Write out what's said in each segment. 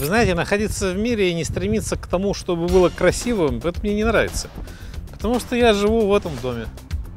Вы знаете, находиться в мире и не стремиться к тому, чтобы было красивым, это мне не нравится. Потому что я живу в этом доме.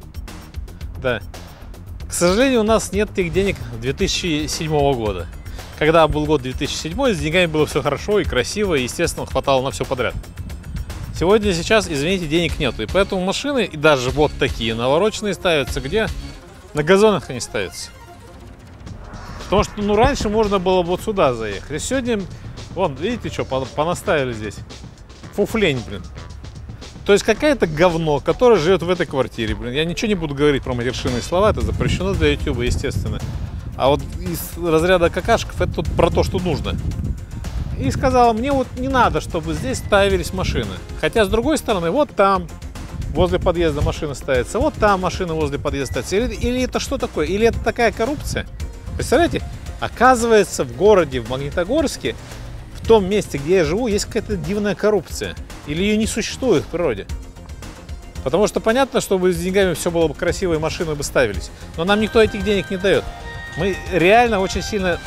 Да. К сожалению, у нас нет тех денег 2007 года. Когда был год 2007, с деньгами было все хорошо и красиво, и, естественно, хватало на все подряд. Сейчас, извините, денег нету. И поэтому машины, и даже вот такие навороченные, ставятся где? На газонах они ставятся. Потому что, раньше можно было вот сюда заехать. И сегодня, вон, видите, что понаставили здесь? Фуфлень, блин. То есть какая-то говно, которое живет в этой квартире, блин. Я ничего не буду говорить про матершинные слова, это запрещено для YouTube, естественно. А вот из разряда какашков это тут про то, что нужно. И сказала, мне вот не надо, чтобы здесь ставились машины. Хотя, с другой стороны, вот там, возле подъезда машина ставится, вот там машина возле подъезда ставится. Или это что такое? Или это такая коррупция? Представляете? Оказывается, в городе, в Магнитогорске, в том месте, где я живу, есть какая-то дивная коррупция. Или ее не существует в природе. Потому что понятно, чтобы с деньгами все было бы красиво и машины бы ставились. Но нам никто этих денег не дает. Мы реально очень сильно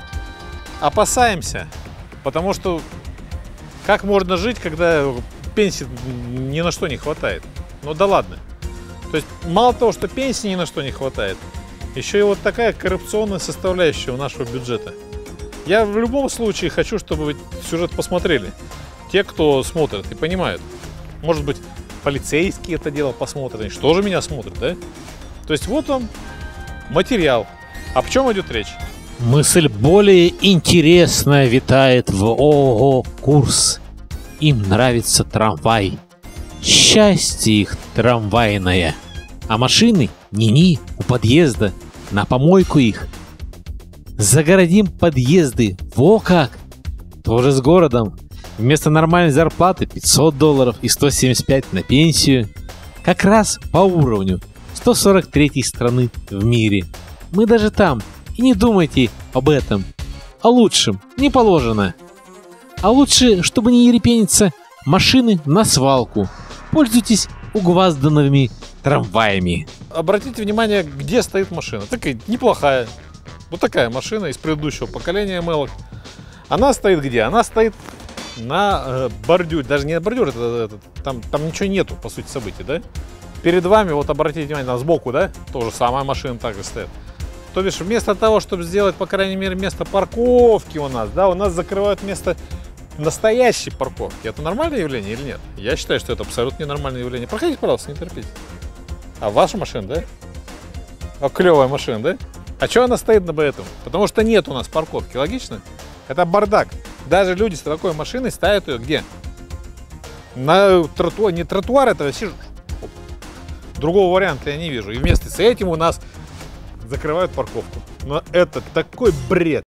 опасаемся. Потому что как можно жить, когда пенсии ни на что не хватает? Ну да ладно. То есть мало того, что пенсии ни на что не хватает, еще и вот такая коррупционная составляющая у нашего бюджета. Я в любом случае хочу, чтобы вы сюжет посмотрели. Те, кто смотрит и понимают. Может быть, полицейские это дело посмотрят. Они что же меня смотрят, да? То есть вот он, материал. О чем идет речь? Мысль более интересная витает в ООО «Курс». Им нравится трамвай. Счастье их трамвайное. А машины ни-ни у подъезда. На помойку их. Загородим подъезды. Во как! Тоже с городом. Вместо нормальной зарплаты $500 и 175 на пенсию. Как раз по уровню 143 страны в мире. Мы даже там. И не думайте об этом. О лучшем не положено. А лучше, чтобы не ерепениться, машины на свалку. Пользуйтесь угвазданными трамваями. Обратите внимание, где стоит машина. Такая неплохая. Вот такая машина из предыдущего поколения Мелок. Она стоит где? Она стоит на бордюре. Даже не на бордюре, там ничего нету, по сути, событий, да? Перед вами, вот обратите внимание, сбоку, да? То же самая машина также стоит. То бишь, вместо того, чтобы сделать, по крайней мере, место парковки у нас закрывают место настоящей парковки. Это нормальное явление или нет? Я считаю, что это абсолютно ненормальное явление. Проходите, пожалуйста, не терпите. А ваша машина, да? А клевая машина, да? А что она стоит на этом? Потому что нет у нас парковки, логично? Это бардак. Даже люди с такой машиной ставят ее где? На тротуар. Не тротуар, это вообще... Другого варианта я не вижу. И вместе с этим у нас закрывают парковку. Но это такой бред.